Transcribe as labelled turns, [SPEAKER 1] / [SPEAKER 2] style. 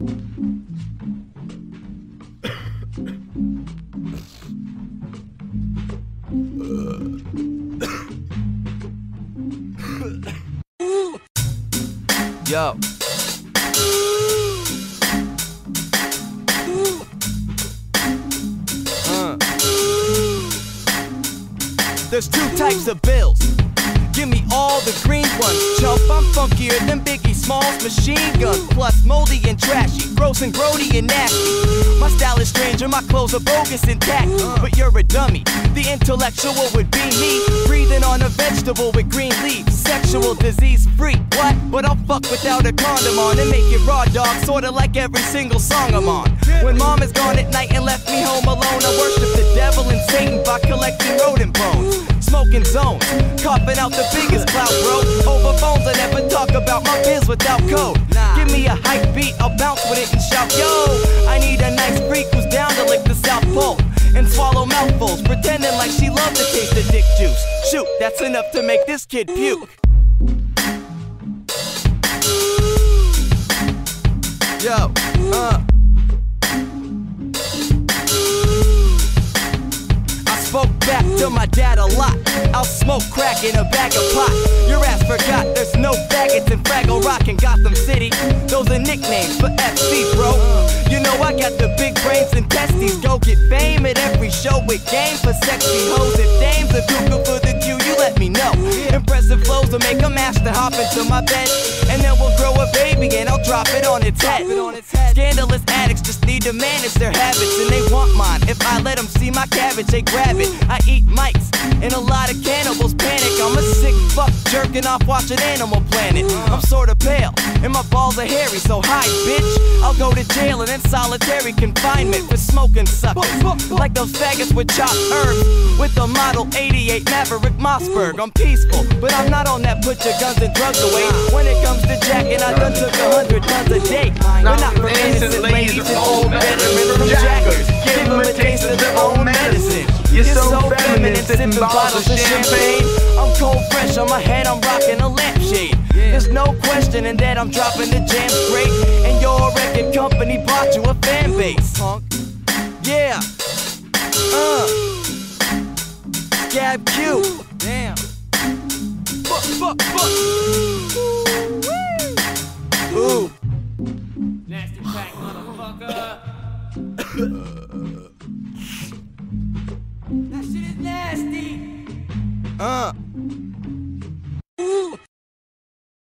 [SPEAKER 1] Yo. There's two types of bills. Give me all the green ones, chump. I'm funkier than Biggie Smalls' machine gun. Plus moldy and trashy, gross and grody and nasty. My style is stranger, my clothes are bogus and tacky. But you're a dummy, the intellectual would be me. Breathing on a vegetable with green leaves, sexual disease free. What? But I'll fuck without a condom on and make it raw, dog, sorta like every single song I'm on. When mom is gone at night and left me home alone, I worship the devil and Satan by collecting rodent bones. Smoking zones, coughing out the biggest clout, bro. Over phones, I never talk about my biz without code. Give me a hype beat, I'll bounce with it and shout, yo. I need a nice freak who's down to lick the South Pole and swallow mouthfuls, pretending like she loved to taste the dick juice. Shoot, that's enough to make this kid puke. Yo, spoke back to my dad a lot. I'll smoke crack in a bag of pot. Your ass forgot there's no faggots in Fraggle Rock in Gotham City. Those are nicknames for FC, bro. You know I got the big brains and testes. Go get fame at every show with game for sexy hoes. If dames are cuckoo for the Q, you let me know. Impressive flows will make a master hop into my bed. And then we'll grow a baby and I'll drop it on its head. Scandalous addicts just need to manage their habits, and they want mine. If I let them see my cabbage, they grab it. I eat mice, and a lot of cannibals panic. I'm a sick fuck jerking off watching Animal Planet. I'm sorta pale, and my balls are hairy, so hi bitch. I'll go to jail and in solitary confinement for smoking suckers, like those faggots with chopped herbs. With a Model 88 Maverick Mossberg, I'm peaceful, but I'm not on that put your guns and drugs away. When it comes to jacking, I done took 100 tons a day. But not for innocent ladies and old veterans from jackers. Give them a taste of their own medicine. You're so feminine, sipping bottles of champagne. I'm cold fresh on my head, I'm rocking a lampshade. There's no questioning that I'm dropping the jam straight. And your record company bought you a fan base. Yeah. Scab Q. Damn. Fuck.